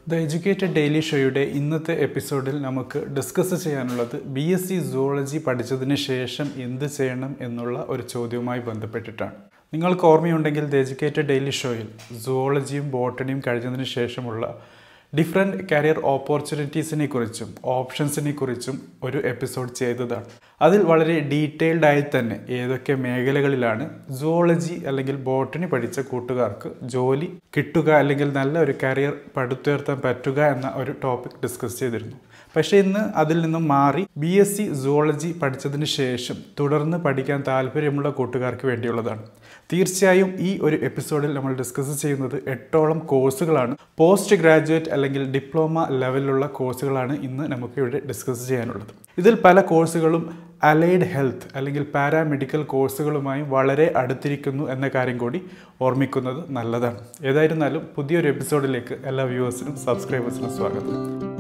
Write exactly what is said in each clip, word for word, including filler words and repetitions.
The Educated Daily ഷോയുടെ ഇന്നത്തെ എപ്പിസോഡിൽ നമുക്ക് ഡിസ്കസ് ചെയ്യാനുള്ളത് ബി എസ് സി സുവോളജി പഠിച്ചതിന് ശേഷം എന്ത് ചെയ്യണം എന്നുള്ള ഒരു ചോദ്യവുമായി ബന്ധപ്പെട്ടിട്ടാണ്. നിങ്ങൾക്ക് ഓർമ്മയുണ്ടെങ്കിൽ ദ എഡ്യൂക്കേറ്റഡ് ഡെയിലി ഷോയിൽ സുവോളജിയും ബോട്ടണിയും കഴിഞ്ഞതിന് ശേഷമുള്ള ഡിഫറെൻറ്റ് കരിയർ ഓപ്പർച്യൂണിറ്റീസിനെ കുറിച്ചും ഓപ്ഷൻസിനെ കുറിച്ചും ഒരു എപ്പിസോഡ് ചെയ്തതാണ്. അതിൽ വളരെ ഡീറ്റെയിൽഡ് ആയി തന്നെ ഏതൊക്കെ മേഖലകളിലാണ് സുവോളജി അല്ലെങ്കിൽ ബോട്ടണി പഠിച്ച കൂട്ടുകാർക്ക് ജോലി കിട്ടുക അല്ലെങ്കിൽ നല്ല ഒരു കരിയർ പടുത്തുയർത്താൻ പറ്റുക എന്ന ഒരു ടോപ്പിക് ഡിസ്കസ് ചെയ്തിരുന്നു. പക്ഷേ ഇന്ന് അതിൽ നിന്നും മാറി ബി എസ് സി സുവോളജി പഠിച്ചതിന് ശേഷം തുടർന്ന് പഠിക്കാൻ താല്പര്യമുള്ള കൂട്ടുകാർക്ക് വേണ്ടിയുള്ളതാണ്. തീർച്ചയായും ഈ ഒരു എപ്പിസോഡിൽ നമ്മൾ ഡിസ്കസ് ചെയ്യുന്നത് എട്ടോളം കോഴ്സുകളാണ്. പോസ്റ്റ് ഗ്രാജുവേറ്റ് അല്ലെങ്കിൽ ഡിപ്ലോമ ലെവലിലുള്ള കോഴ്സുകളാണ് ഇന്ന് നമുക്ക് ഇവിടെ ഡിസ്കസ് ചെയ്യാനുള്ളത്. ഇതിൽ പല കോഴ്സുകളും അലൈഡ് ഹെൽത്ത് അല്ലെങ്കിൽ പാരാമെഡിക്കൽ കോഴ്സുകളുമായി വളരെ അടുത്തിരിക്കുന്നു എന്ന കാര്യം കൂടി ഓർമ്മിക്കുന്നത് നല്ലതാണ്. ഏതായിരുന്നാലും പുതിയൊരു എപ്പിസോഡിലേക്ക് എല്ലാ വ്യൂവേഴ്സിനും സബ്സ്ക്രൈബേഴ്സിനും സ്വാഗതം.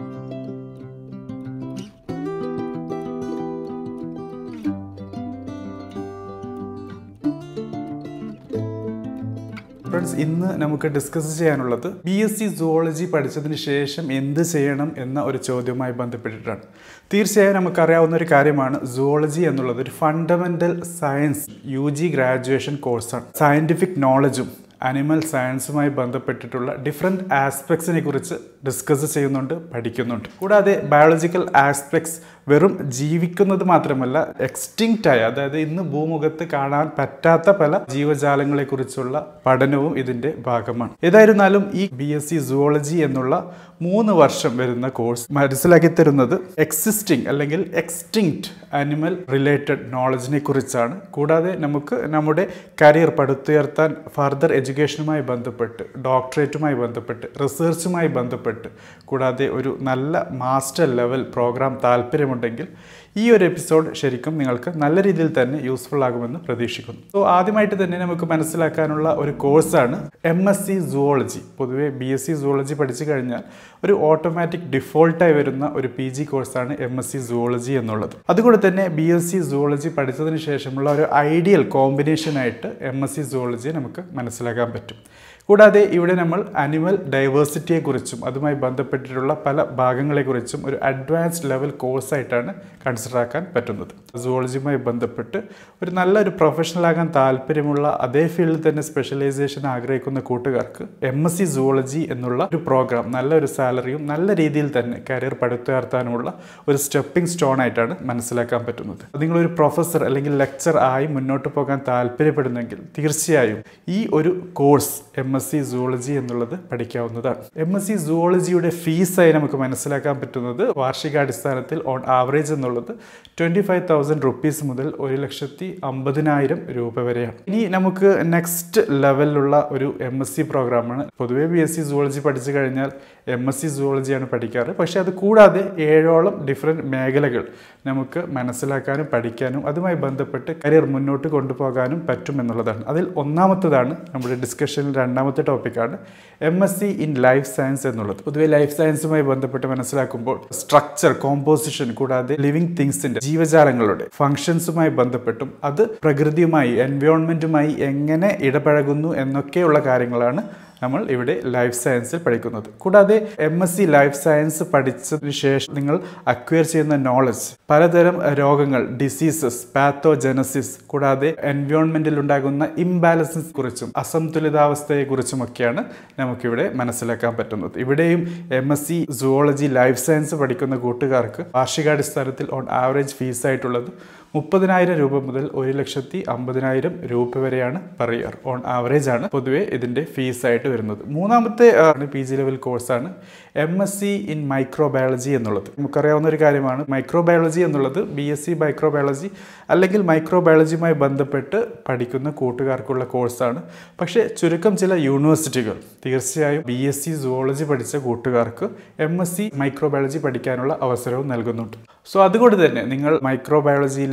ഫ്രണ്ട്സ്, ഇന്ന് നമുക്ക് ഡിസ്കസ് ചെയ്യാനുള്ളത് ബി എസ് സി സുവോളജി പഠിച്ചതിന് ശേഷം എന്ത് ചെയ്യണം എന്ന ഒരു ചോദ്യവുമായി ബന്ധപ്പെട്ടിട്ടാണ്. തീർച്ചയായും നമുക്കറിയാവുന്ന ഒരു കാര്യമാണ്, സുവോളജി എന്നുള്ളത് ഒരു fundamental science U G graduation കോഴ്സാണ്. സയൻറ്റിഫിക് നോളജും അനിമൽ സയൻസുമായി ബന്ധപ്പെട്ടിട്ടുള്ള ഡിഫറെൻറ്റ് ആസ്പെക്ട്സിനെ കുറിച്ച് ഡിസ്കസ് ചെയ്യുന്നുണ്ട്, പഠിക്കുന്നുണ്ട്. കൂടാതെ ബയോളജിക്കൽ ആസ്പെക്ട്സ് വെറും ജീവിക്കുന്നത് മാത്രമല്ല, എക്സ്റ്റിങ്ക്റ്റ് ആയ, അതായത് ഇന്ന് ഭൂമുഖത്ത് കാണാൻ പറ്റാത്ത പല ജീവജാലങ്ങളെ കുറിച്ചുള്ള പഠനവും ഇതിൻ്റെ ഭാഗമാണ്. ഏതായിരുന്നാലും ഈ ബി എസ് സി സുവോളജി എന്നുള്ള മൂന്ന് വർഷം വരുന്ന കോഴ്സ് മനസ്സിലാക്കി തരുന്നത് എക്സിസ്റ്റിംഗ് അല്ലെങ്കിൽ എക്സ്റ്റിങ്ക്റ്റ് അനിമൽ റിലേറ്റഡ് നോളജിനെ കുറിച്ചാണ്. കൂടാതെ നമുക്ക് നമ്മുടെ കരിയർ പടുത്തുയർത്താൻ ഫർദർ എഡ്യൂക്കേഷനുമായി ബന്ധപ്പെട്ട്, ഡോക്ടറേറ്റുമായി ബന്ധപ്പെട്ട്, റിസർച്ചുമായി ബന്ധപ്പെട്ട്, കൂടാതെ ഒരു നല്ല മാസ്റ്റർ ലെവൽ പ്രോഗ്രാം താല്പര്യമുണ്ടെങ്കിൽ ഈ ഒരു എപ്പിസോഡ് ശരിക്കും നിങ്ങൾക്ക് നല്ല രീതിയിൽ തന്നെ യൂസ്ഫുൾ ആകുമെന്ന് പ്രതീക്ഷിക്കുന്നു. സോ ആദ്യമായിട്ട് തന്നെ നമുക്ക് മനസ്സിലാക്കാനുള്ള ഒരു കോഴ്സാണ് എം എസ് സി സുവോളജി. പൊതുവെ ബി എസ് സി സുവോളജി പഠിച്ചു കഴിഞ്ഞാൽ ഒരു ഓട്ടോമാറ്റിക് ഡിഫോൾട്ടായി വരുന്ന ഒരു പി ജി കോഴ്സാണ് എം എസ് സി സുവോളജി എന്നുള്ളത്. അതുകൊണ്ട് തന്നെ ബി എസ് സി സുവോളജി പഠിച്ചതിന് ശേഷമുള്ള ഒരു ഐഡിയൽ കോമ്പിനേഷനായിട്ട് എം എസ് സി സുവോളജിയെ നമുക്ക് മനസ്സിലാക്കാൻ പറ്റും. കൂടാതെ ഇവിടെ നമ്മൾ അനിമൽ ഡൈവേഴ്സിറ്റിയെക്കുറിച്ചും അതുമായി ബന്ധപ്പെട്ടിട്ടുള്ള പല ഭാഗങ്ങളെക്കുറിച്ചും ഒരു അഡ്വാൻസ്ഡ് ലെവൽ കോഴ്സായിട്ടാണ് കൺസിഡർ ആക്കാൻ പറ്റുന്നത്. സുവോളജിയുമായി ബന്ധപ്പെട്ട് ഒരു നല്ലൊരു പ്രൊഫഷണൽ ആകാൻ താല്പര്യമുള്ള, അതേ ഫീൽഡിൽ തന്നെ സ്പെഷ്യലൈസേഷൻ ആഗ്രഹിക്കുന്ന കൂട്ടുകാർക്ക് എം എസ് സി സുവോളജി എന്നുള്ള ഒരു പ്രോഗ്രാം നല്ലൊരു സാലറിയും നല്ല രീതിയിൽ തന്നെ കരിയർ പടുത്തുയർത്താനുമുള്ള ഒരു സ്റ്റെപ്പിംഗ് സ്റ്റോൺ ആയിട്ടാണ് മനസ്സിലാക്കാൻ പറ്റുന്നത്. നിങ്ങളൊരു പ്രൊഫസർ അല്ലെങ്കിൽ ലെക്ചർ ആയി മുന്നോട്ട് പോകാൻ താല്പര്യപ്പെടുന്നെങ്കിൽ തീർച്ചയായും ഈ ഒരു course M S C zoology എന്നുള്ളത് പഠിക്കാവുന്നതാണ്. എം എസ് സി സുവോളജിയുടെ ഫീസായി നമുക്ക് മനസ്സിലാക്കാൻ പറ്റുന്നത് വാർഷികാടിസ്ഥാനത്തിൽ ഓൺ ആവറേജ് എന്നുള്ളത് ട്വൻറ്റി ഫൈവ് തൗസൻഡ് റുപ്പീസ് മുതൽ ഒരു ലക്ഷത്തി അമ്പതിനായിരം രൂപ വരെയാണ്. ഇനി നമുക്ക് നെക്സ്റ്റ് ലെവലിലുള്ള ഒരു എം എസ് സി പ്രോഗ്രാമാണ്. പൊതുവെ ബി എസ് സി സുവോളജി പഠിച്ചു കഴിഞ്ഞാൽ എം എസ് സി സുവോളജിയാണ് പഠിക്കാറ്. പക്ഷേ അത് കൂടാതെ ഏഴോളം ഡിഫറെൻറ്റ് മേഖലകൾ നമുക്ക് മനസ്സിലാക്കാനും പഠിക്കാനും അതുമായി ബന്ധപ്പെട്ട് കരിയർ മുന്നോട്ട് കൊണ്ടുപോകാനും പറ്റുമെന്നുള്ളതാണ്. അതിൽ ഒന്നാമത്തതാണ് നമ്മുടെ ഡിസ്കഷനിൽ രണ്ടാമത്തെ ടോപ്പിക്കാണ് M S C in life science എന്നുള്ളത്. പൊതുവെ ലൈഫ് സയൻസുമായി ബന്ധപ്പെട്ട് മനസ്സിലാക്കുമ്പോൾ സ്ട്രക്ചർ, കോമ്പോസിഷൻ, കൂടാതെ ലിവിങ് തിങ്സിന്റെ ജീവജാലങ്ങളുടെ ഫങ്ഷൻസുമായി ബന്ധപ്പെട്ടും അത് പ്രകൃതിയുമായി, എൻവയോൺമെന്റുമായി എങ്ങനെ ഇടപഴകുന്നു എന്നൊക്കെയുള്ള കാര്യങ്ങളാണ് നമ്മൾ ഇവിടെ ലൈഫ് സയൻസിൽ പഠിക്കുന്നത്. കൂടാതെ M S C life science പഠിച്ചതിന് ശേഷം നിങ്ങൾ അക്വയർ ചെയ്യുന്ന നോളജ് പലതരം രോഗങ്ങൾ, ഡിസീസസ്, പാത്തോജെനസിസ്, കൂടാതെ എൻവയോൺമെന്റിൽ ഉണ്ടാകുന്ന ഇംബാലൻസിനെ കുറിച്ചും അസംതുലിതാവസ്ഥയെ കുറിച്ചുമൊക്കെയാണ് നമുക്കിവിടെ മനസ്സിലാക്കാൻ പറ്റുന്നത്. ഇവിടെയും M S C zoology life science പഠിക്കുന്ന കൂട്ടുകാർക്ക് വാർഷികാടിസ്ഥാനത്തിൽ ഓൺ ആവറേജ് ഫീസായിട്ടുള്ളത് മുപ്പതിനായിരം രൂപ മുതൽ ഒരു ലക്ഷത്തി അമ്പതിനായിരം രൂപ വരെയാണ് പെർ ഇയർ. ഓൺ ആവറേജ് ആണ് പൊതുവെ ഇതിൻ്റെ ഫീസായിട്ട് വരുന്നത്. മൂന്നാമത്തെ പി ജി ലെവൽ കോഴ്സാണ് M S C in microbiology എന്നുള്ളത്. നമുക്കറിയാവുന്ന ഒരു കാര്യമാണ്, മൈക്രോബയോളജി എന്നുള്ളത് ബി എസ് സി മൈക്രോബയോളജി അല്ലെങ്കിൽ മൈക്രോബയോളജിയുമായി ബന്ധപ്പെട്ട് പഠിക്കുന്ന കൂട്ടുകാർക്കുള്ള കോഴ്സാണ്. പക്ഷേ ചുരുക്കം ചില യൂണിവേഴ്സിറ്റികൾ തീർച്ചയായും ബി എസ് സി സുവോളജി പഠിച്ച കൂട്ടുകാർക്ക് എം എസ് സി മൈക്രോബയോളജി പഠിക്കാനുള്ള അവസരവും നൽകുന്നുണ്ട്. സോ അതുകൊണ്ട് തന്നെ നിങ്ങൾ മൈക്രോബയോളജിയിലെ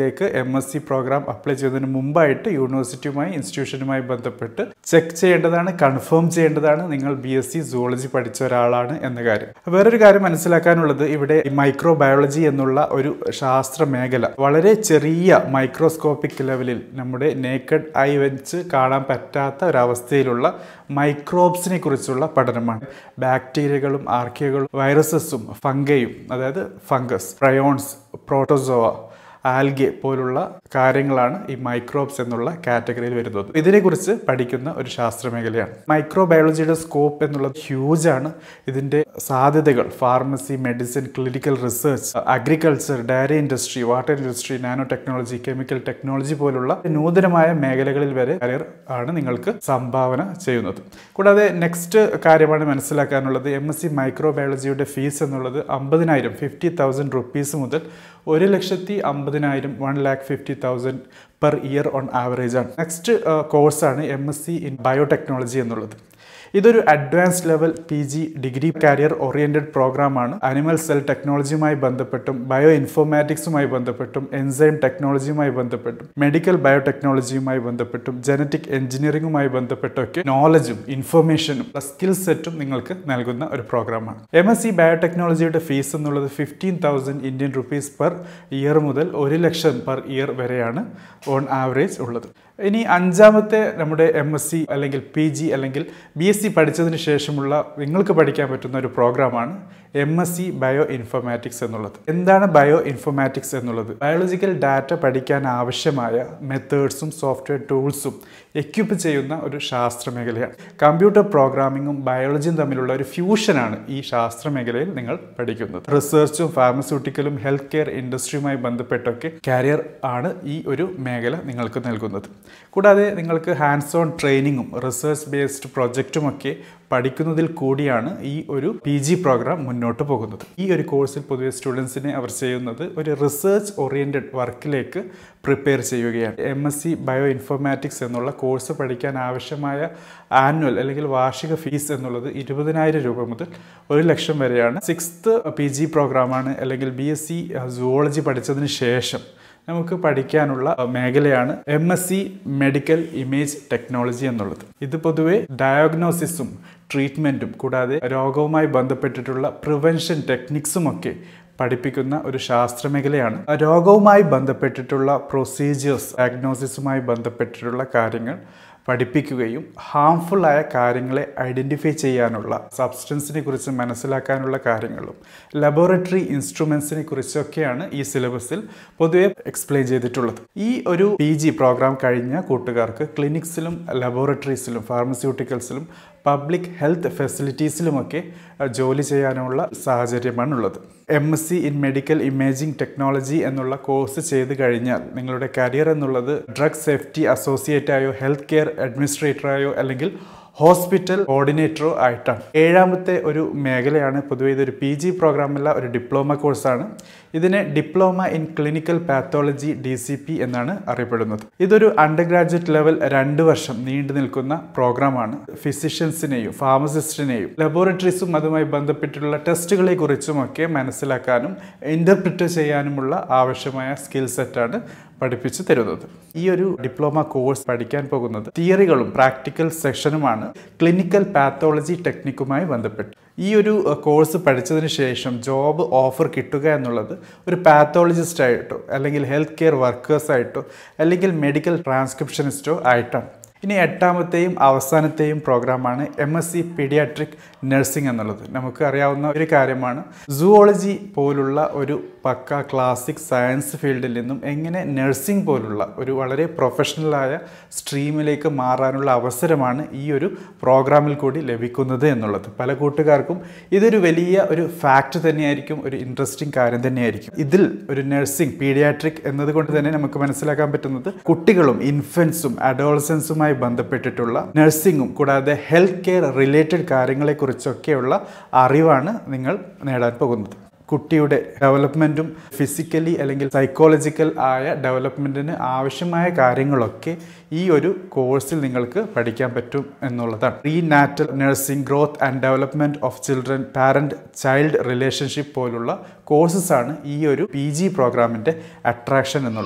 കോഴ്സിലേക്ക് M S C program apply ചെയ്യുന്നതിന് മുമ്പായിട്ട് യൂണിവേഴ്സിറ്റിയുമായി ഇൻസ്റ്റിറ്റ്യൂഷനുമായി ബന്ധപ്പെട്ട് ചെക്ക് ചെയ്യേണ്ടതാണ്, കൺഫേം ചെയ്യേണ്ടതാണ് നിങ്ങൾ ബി എസ് സി സുവോളജി പഠിച്ച ഒരാളാണ് എന്ന കാര്യം. വേറൊരു കാര്യം മനസ്സിലാക്കാനുള്ളത്, ഇവിടെ മൈക്രോബയോളജി എന്നുള്ള ഒരു ശാസ്ത്ര മേഖല വളരെ ചെറിയ മൈക്രോസ്കോപ്പിക് ലെവലിൽ നമ്മുടെ നേക്കഡ് ഐ വെച്ച് കാണാൻ പറ്റാത്ത ഒരവസ്ഥയിലുള്ള മൈക്രോബ്സിനെ കുറിച്ചുള്ള പഠനമാണ്. ബാക്ടീരിയകളും ആർക്കിയകളും വൈറസസും ഫംഗയും, അതായത് ഫംഗസ്, പ്രയോൺസ്, പ്രോട്ടോസോവ, ആൽഗെ പോലുള്ള കാര്യങ്ങളാണ് ഈ മൈക്രോബ്സ് എന്നുള്ള കാറ്റഗറിയിൽ വരുന്നത്. ഇതിനെക്കുറിച്ച് പഠിക്കുന്ന ഒരു ശാസ്ത്ര മേഖലയാണ്. മൈക്രോബയോളജിയുടെ സ്കോപ്പ് എന്നുള്ളത് ഹ്യൂജ് ആണ്. ഇതിൻ്റെ സാധ്യതകൾ pharmacy, medicine, clinical research, agriculture, dairy industry, water industry, nano technology, chemical technology പോലുള്ള നൂതനമായ മേഖലകളിൽ വരെ കരിയർ ആണ് നിങ്ങൾക്ക് സംഭാവന ചെയ്യുന്നത്. കൂടാതെ നെക്സ്റ്റ് കാര്യമാണ് മനസ്സിലാക്കാനുള്ളത്, എം എസ് സി മൈക്രോബയോളജിയുടെ ഫീസ് എന്നുള്ളത് അമ്പതിനായിരം ഫിഫ്റ്റി തൗസൻഡ് റുപ്പീസ് മുതൽ ഒരു ലക്ഷത്തി അമ്പതിനായിരം one lakh fifty thousand per year on average ആണ്. നെക്സ്റ്റ് കോഴ്സാണ് M S C in biotechnology എന്നുള്ളത്. ഇതൊരു advanced level P G degree career oriented പ്രോഗ്രാമാണ്. അനിമൽ സെൽ ടെക്നോളജിയുമായി ബന്ധപ്പെട്ടും ബയോ ഇൻഫോർമാറ്റിക്സുമായി ബന്ധപ്പെട്ടും എൻസൈം ടെക്നോളജിയുമായി ബന്ധപ്പെട്ടും മെഡിക്കൽ ബയോടെക്നോളജിയുമായി ബന്ധപ്പെട്ടും ജനറ്റിക് എഞ്ചിനീയറിംഗുമായി ബന്ധപ്പെട്ടൊക്കെ നോളജും ഇൻഫർമേഷനും സ്കിൽ സെറ്റും നിങ്ങൾക്ക് നൽകുന്ന ഒരു പ്രോഗ്രാമാണ്. എം എസ് സി ബയോടെക്നോളജിയുടെ ഫീസ് എന്നുള്ളത് fifteen thousand Indian rupees per year മുതൽ ഒരു ലക്ഷം പെർ ഇയർ വരെയാണ് ഓൺ ആവറേജ് ഉള്ളത്. ഇനി അഞ്ചാമത്തെ നമ്മുടെ എം എസ് സി അല്ലെങ്കിൽ പി ജി അല്ലെങ്കിൽ ബി എസ് സി പഠിച്ചതിന് ശേഷമുള്ള നിങ്ങൾക്ക് പഠിക്കാൻ പറ്റുന്ന ഒരു പ്രോഗ്രാമാണ് M S C bio informatics എന്നുള്ളത്. എന്താണ് ബയോ ഇൻഫോർമാറ്റിക്സ് എന്നുള്ളത്? ബയോളജിക്കൽ ഡാറ്റ പഠിക്കാൻ ആവശ്യമായ മെത്തേഡ്സും സോഫ്റ്റ്വെയർ ടൂൾസും എക്യുപ്പ് ചെയ്യുന്ന ഒരു ശാസ്ത്ര മേഖലയാണ്. കമ്പ്യൂട്ടർ പ്രോഗ്രാമിങ്ങും ബയോളജിയും തമ്മിലുള്ള ഒരു ഫ്യൂഷനാണ് ഈ ശാസ്ത്ര മേഖലയിൽ നിങ്ങൾ പഠിക്കുന്നത്. റിസർച്ചും ഫാർമസ്യൂട്ടിക്കലും ഹെൽത്ത് കെയർ ഇൻഡസ്ട്രിയുമായി ബന്ധപ്പെട്ടൊക്കെ കാരിയർ ആണ് ഈ ഒരു മേഖല നിങ്ങൾക്ക് നൽകുന്നത്. കൂടാതെ നിങ്ങൾക്ക് ഹാൻഡ്സ് ഓൺ ട്രെയിനിങ്ങും റിസർച്ച് ബേസ്ഡ് പ്രൊജക്റ്റുമൊക്കെ പഠിക്കുന്നതിൽ കൂടിയാണ് ഈ ഒരു പി ജി പ്രോഗ്രാം മുന്നോട്ട് പോകുന്നത്. ഈ ഒരു കോഴ്സിൽ പൊതുവെ സ്റ്റുഡൻസിനെ അവർ ചെയ്യുന്നത് ഒരു റിസർച്ച് ഓറിയന്റഡ് വർക്കിലേക്ക് പ്രിപ്പയർ ചെയ്യുകയാണ്. M S C bio informatics എന്നുള്ള കോഴ്സ് പഠിക്കാൻ ആവശ്യമായ ആനുവൽ അല്ലെങ്കിൽ വാർഷിക ഫീസ് എന്നുള്ളത് ഇരുപതിനായിരം രൂപ മുതൽ ഒരു ലക്ഷം വരെയാണ്. സിക്സ്ത് പി ജി പ്രോഗ്രാമാണ് അല്ലെങ്കിൽ ബി എസ് സി സുവോളജി പഠിച്ചതിന് ശേഷം നമുക്ക് പഠിക്കാനുള്ള മേഖലയാണ് M S C medical image technology എന്നുള്ളത്. ഇത് പൊതുവെ ഡയഗ്നോസിസും ട്രീറ്റ്മെൻറ്റും കൂടാതെ രോഗവുമായി ബന്ധപ്പെട്ടിട്ടുള്ള പ്രിവെൻഷൻ ടെക്നിക്സും ഒക്കെ പഠിപ്പിക്കുന്ന ഒരു ശാസ്ത്ര മേഖലയാണ്. രോഗവുമായി ബന്ധപ്പെട്ടിട്ടുള്ള പ്രൊസീജിയേഴ്സ്, ഡയഗ്നോസിസുമായി ബന്ധപ്പെട്ടിട്ടുള്ള കാര്യങ്ങൾ പഠിപ്പിക്കുകയും ഹാംഫുൾ ആയ കാര്യങ്ങളെ ഐഡൻറ്റിഫൈ ചെയ്യാനുള്ള, സബ്സ്റ്റൻസിനെ കുറിച്ച് മനസ്സിലാക്കാനുള്ള കാര്യങ്ങളും ലബോറട്ടറി ഇൻസ്ട്രുമെൻസിനെ കുറിച്ചൊക്കെയാണ് ഈ സിലബസിൽ പൊതുവെ എക്സ്പ്ലെയിൻ ചെയ്തിട്ടുള്ളത്. ഈ ഒരു പി ജി പ്രോഗ്രാം കഴിഞ്ഞ കൂട്ടുകാർക്ക് ക്ലിനിക്സിലും ലബോറട്ടറീസിലും ഫാർമസ്യൂട്ടിക്കൽസിലും പബ്ലിക് ഹെൽത്ത് ഫെസിലിറ്റീസിലുമൊക്കെ ജോലി ചെയ്യാനുള്ള സാഹചര്യമാണുള്ളത്. M S C in medical imaging technology എന്നുള്ള കോഴ്സ് ചെയ്ത് കഴിഞ്ഞാൽ നിങ്ങളുടെ കരിയർ എന്നുള്ളത് ഡ്രഗ് സേഫ്റ്റി അസോസിയേറ്റായോ ഹെൽത്ത് കെയർ അഡ്മിനിസ്ട്രേറ്ററായോ അല്ലെങ്കിൽ ഹോസ്പിറ്റൽ കോർഡിനേറ്ററോ ആയിട്ടാണ്. ഏഴാമത്തെ ഒരു മേഖലയാണ്, പൊതുവെ ഇതൊരു പി ജി പ്രോഗ്രാമല്ല, ഒരു ഡിപ്ലോമ കോഴ്സാണ്. ഇതിനെ diploma in clinical pathology D C P എന്നാണ് അറിയപ്പെടുന്നത്. ഇതൊരു അണ്ടർ ഗ്രാജുവേറ്റ് ലെവൽ രണ്ട് വർഷം നീണ്ടു നിൽക്കുന്ന പ്രോഗ്രാമാണ്. ഫിസിഷ്യൻസിനെയും ഫാർമസിസ്റ്റിനെയും ലബോറട്ടറീസും അതുമായി ബന്ധപ്പെട്ടിട്ടുള്ള ടെസ്റ്റുകളെ കുറിച്ചുമൊക്കെ മനസ്സിലാക്കാനും ഇന്റർപ്രിറ്റ് ചെയ്യാനുമുള്ള ആവശ്യമായ സ്കിൽ സെറ്റാണ് പഠിപ്പിച്ചു തരുന്നത്. ഈ ഒരു ഡിപ്ലോമ കോഴ്സ് പഠിക്കാൻ പോകുന്നത് തിയറികളും പ്രാക്ടിക്കൽ സെഷനുമാണ് ക്ലിനിക്കൽ പാത്തോളജി ടെക്നിക്കുമായി ബന്ധപ്പെട്ട്. ഈ ഒരു കോഴ്സ് പഠിച്ചതിന് ശേഷം ജോബ് ഓഫർ കിട്ടുക എന്നുള്ളത് ഒരു പാത്തോളജിസ്റ്റ് ആയിട്ടോ അല്ലെങ്കിൽ ഹെൽത്ത് കെയർ വർക്കേഴ്സായിട്ടോ അല്ലെങ്കിൽ മെഡിക്കൽ ട്രാൻസ്ക്രിപ്ഷനിസ്റ്റോ ആയിട്ടാണ്. ഇനി എട്ടാമത്തെയും അവസാനത്തെയും പ്രോഗ്രാമാണ് M S C paediatric nursing എന്നുള്ളത്. നമുക്ക് അറിയാവുന്ന ഒരു കാര്യമാണ്. സുവോളജി പോലുള്ള ഒരു പക്ക ക്ലാസിക് സയൻസ് ഫീൽഡിൽ നിന്നും എങ്ങനെ നഴ്സിംഗ് പോലുള്ള ഒരു വളരെ പ്രൊഫഷണലായ സ്ട്രീമിലേക്ക് മാറാനുള്ള അവസരമാണ് ഈ ഒരു പ്രോഗ്രാമിൽ കൂടി ലഭിക്കുന്നത് എന്നുള്ളത്. പല കൂട്ടുകാർക്കും ഇതൊരു വലിയ ഒരു ഫാക്റ്റ് തന്നെയായിരിക്കും, ഒരു ഇൻട്രസ്റ്റിംഗ് കാര്യം തന്നെയായിരിക്കും. ഇതിൽ ഒരു നഴ്സിംഗ് പീഡിയാട്രിക് എന്നതുകൊണ്ട് തന്നെ നമുക്ക് മനസ്സിലാക്കാൻ പറ്റുന്നത് കുട്ടികളും ഇൻഫൻസും അഡോളസൻസുമായി ബന്ധപ്പെട്ടിട്ടുള്ള നഴ്സിംഗും കൂടാതെ ഹെൽത്ത് കെയർ റിലേറ്റഡ് കാര്യങ്ങളെക്കുറിച്ചൊക്കെയുള്ള അറിവാണ് നിങ്ങൾ നേടാൻ പോകുന്നത്. കുട്ടിയുടെ ഡെവലപ്മെൻറ്റും ഫിസിക്കലി അല്ലെങ്കിൽ സൈക്കോളജിക്കൽ ആയ ഡെവലപ്മെൻറ്റിന് ആവശ്യമായ കാര്യങ്ങളൊക്കെ ഈ ഒരു കോഴ്സിൽ നിങ്ങൾക്ക് പഠിക്കാൻ പറ്റും എന്നുള്ളതാണ്. Prenatal nursing, growth and development of children, parent child relationship പോലുള്ള കോഴ്സസാണ് ഈ ഒരു പി ജി പ്രോഗ്രാമിൻ്റെ അട്രാക്ഷൻ എന്നുള്ളത്.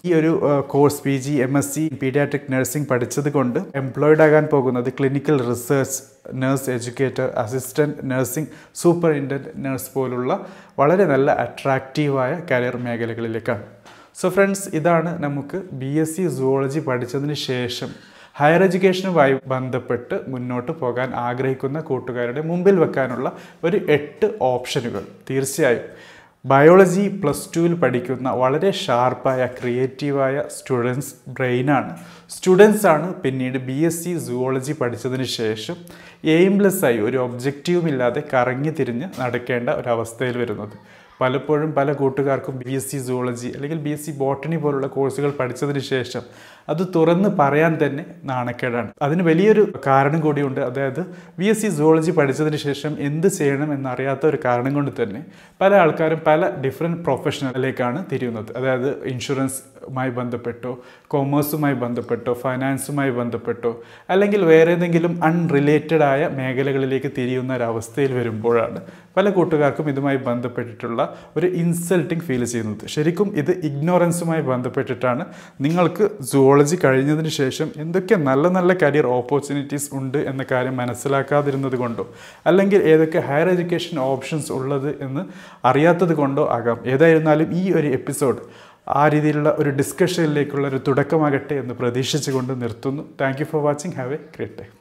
ഈ ഒരു course P G M S C paediatric nursing പഠിച്ചത് കൊണ്ട് എംപ്ലോയിഡ് ആകാൻ പോകുന്നത് clinical research, nurse educator, assistant nursing superintendent nurse പോലുള്ള വളരെ നല്ല അട്രാക്റ്റീവായ കരിയർ മേഖലകളിലേക്കാണ്. സോ ഫ്രണ്ട്സ്, ഇതാണ് നമുക്ക് ബി എസ് സി സുവോളജി പഠിച്ചതിന് ശേഷം ഹയർ എഡ്യൂക്കേഷനുമായി ബന്ധപ്പെട്ട് മുന്നോട്ട് പോകാൻ ആഗ്രഹിക്കുന്ന കൂട്ടുകാരുടെ മുമ്പിൽ വെക്കാനുള്ള ഒരു എട്ട് ഓപ്ഷനുകൾ. തീർച്ചയായും ബയോളജി പ്ലസ് ടുവിൽ പഠിക്കുന്ന വളരെ ഷാർപ്പായ ക്രിയേറ്റീവായ സ്റ്റുഡൻസ് ബ്രെയിനാണ് സ്റ്റുഡൻസാണ് പിന്നീട് ബി എസ് സി സുവോളജി പഠിച്ചതിന് ശേഷം എയിംലെസ് ആയി ഒരു ഒബ്ജക്റ്റീവും ഇല്ലാതെ കറങ്ങി തിരിഞ്ഞ് നടക്കേണ്ട ഒരവസ്ഥയിൽ വരുന്നത്. പലപ്പോഴും പല കൂട്ടുകാർക്കും ബി എസ് സി സുവോളജി അല്ലെങ്കിൽ ബി എസ് സി ബോട്ടണി പോലുള്ള കോഴ്സുകൾ പഠിച്ചതിന് ശേഷം അത് തുറന്ന് പറയാൻ തന്നെ നാണക്കേടാണ്. അതിന് വലിയൊരു കാരണം കൂടിയുണ്ട്. അതായത് ബി എസ് സി സുവോളജി പഠിച്ചതിന് ശേഷം എന്ത് ചെയ്യണം എന്നറിയാത്ത ഒരു കാരണം കൊണ്ട് തന്നെ പല ആൾക്കാരും പല ഡിഫറെൻറ്റ് പ്രൊഫഷനിലേക്കാണ് തിരിയുന്നത്. അതായത് ഇൻഷുറൻസുമായി ബന്ധപ്പെട്ടോ, കൊമേഴ്സുമായി ബന്ധപ്പെട്ടോ, ഫൈനാൻസുമായി ബന്ധപ്പെട്ടോ, അല്ലെങ്കിൽ വേറെ ഏതെങ്കിലും അൺറിലേറ്റഡ് ആയ മേഖലകളിലേക്ക് തിരിയുന്ന ഒരവസ്ഥയിൽ വരുമ്പോഴാണ് പല കൂട്ടുകാർക്കും ഇതുമായി ബന്ധപ്പെട്ടിട്ടുള്ള ഒരു ഇൻസൾട്ടിങ് ഫീൽ ചെയ്യുന്നത്. ശരിക്കും ഇത് ഇഗ്നോറൻസുമായി ബന്ധപ്പെട്ടിട്ടാണ്. നിങ്ങൾക്ക് സുവോളജി കഴിഞ്ഞതിന് ശേഷം എന്തൊക്കെ നല്ല നല്ല കരിയർ ഓപ്പർച്യൂണിറ്റീസ് ഉണ്ട് എന്ന കാര്യം മനസ്സിലാക്കാതിരുന്നത് കൊണ്ടോ, അല്ലെങ്കിൽ ഏതൊക്കെ ഹയർ എഡ്യൂക്കേഷൻ ഓപ്ഷൻസ് ഉള്ളത് എന്ന് അറിയാത്തത് കൊണ്ടോ ആകാം. ഏതായിരുന്നാലും ഈ ഒരു എപ്പിസോഡ് ആ രീതിയിലുള്ള ഒരു ഡിസ്കഷനിലേക്കുള്ള ഒരു തുടക്കമാകട്ടെ എന്ന് പ്രതീക്ഷിച്ചുകൊണ്ട് നിർത്തുന്നു. Thank you for watching. Have a great day.